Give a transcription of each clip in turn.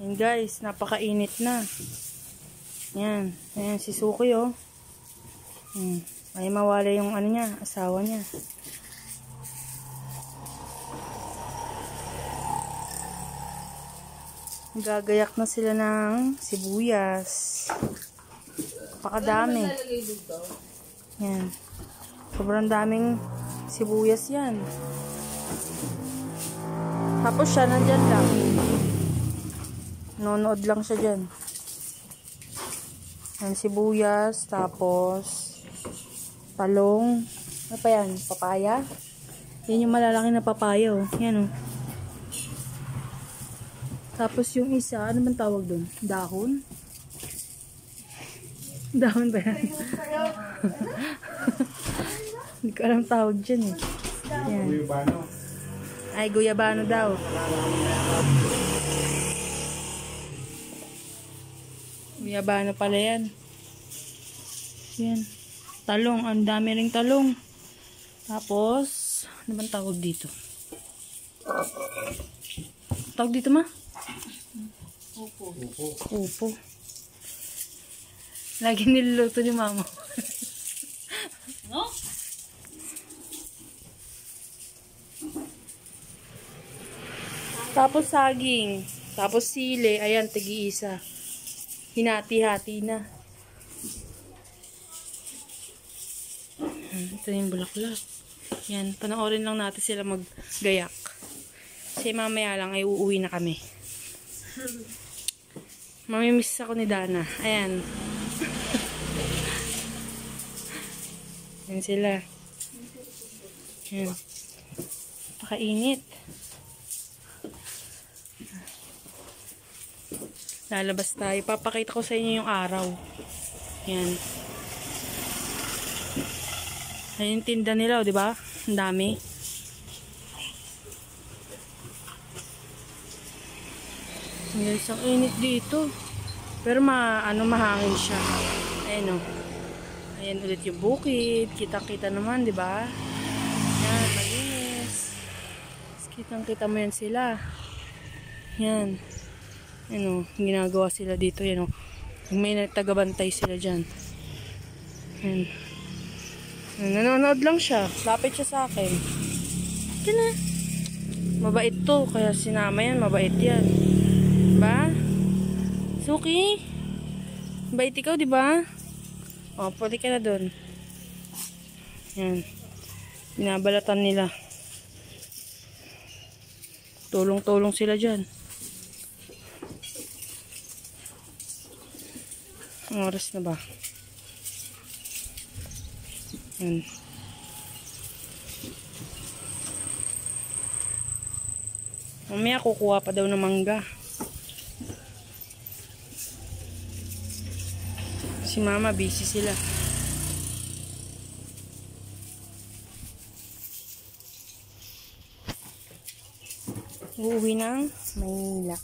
Ayan guys, napakainit na. Yan. Ayan si Suki oh. Ay mawala yung ano niya, asawa niya. Gagayak na sila ng sibuyas. Napakadami. Yan. Sobrang daming sibuyas yan. Tapos siya nandyan lang. Nonood lang siya dyan. Yan, sibuyas. Tapos talong. Ano pa yan? Papaya. Yan yung malalaki na papaya oh. Yan oh. Tapos yung isa, ano man tawag doon? Dahon? Dahon ba yan? Hindi ko alam tawag dyan eh. Yan. Ay, guyabano daw. Guyabano pala yan. Yan. Talong. Ang dami ring talong. Tapos, ano bang tawag dito? Tawag dito ma? Upo. Upo. Lagi niluluto ni mama. No? Tapos saging. Tapos sili. Ayan, tigi-isa. Hinati-hati na. Ito yung bulaklak. Yan, panoorin lang natin sila maggayak. Kasi mamaya lang ay uuwi na kami. Mamimiss ako ni Dana. Ayan. Ayan sila. Ayan. Pakainit. Lalabas tayo. Papakita ko sa inyo yung araw. Ayan. Ayan yung tinda nila, di ba? Ang dami. Guys, ang init dito. Pero mahangin siya. Ayan o. Ayan ulit yung bukid. Kitang-kita naman, di ba? Yan, malinis. Kitang-kita mo yan sila. Yan. Ayan o, ginagawa sila dito. Yan o. May tagabantay sila dyan. Yan. Nanonood lang siya. Lapit siya sa akin. Yan na. Mabait to. Kaya sinama yan. Mabait yan. Diba? Suki? Bait ikaw, diba? O, pwede ka na doon. Yan. Binabalatan nila. Tulong-tulong sila dyan. Ang oras na ba? Yan. Mamaya kukuha pa daw ng mangga. Si mama busy sila. Uuwi ng Maynila.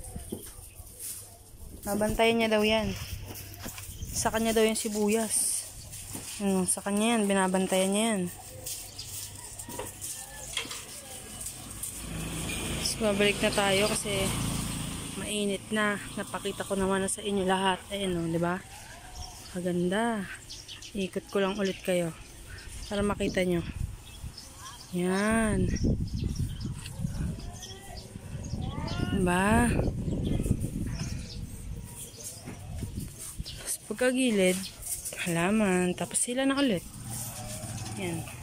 Nabantayan niya daw yan. Sa kanya daw yung sibuyas. Sa kanya yan. Binabantayan niya yan. So, babalik na tayo kasi mainit na. Napakita ko naman na sa inyo lahat. Ayan o, diba? Maganda. Ikot ko lang ulit kayo para makita nyo. Yan. Diba? Tapos pagkagilid, halaman. Tapos sila na ulit. Yan.